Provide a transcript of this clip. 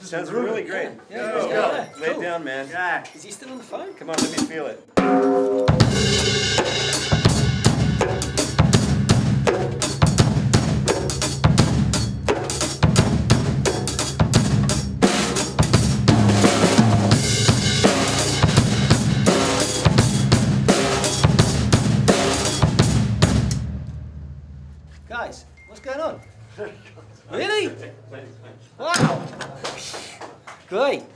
Sounds really great. Yeah, Let's yeah. go. Lay it down, man. Yeah. Is he still on the phone? Come on, let me feel it. Guys, what's going on? Really? Wow. Great.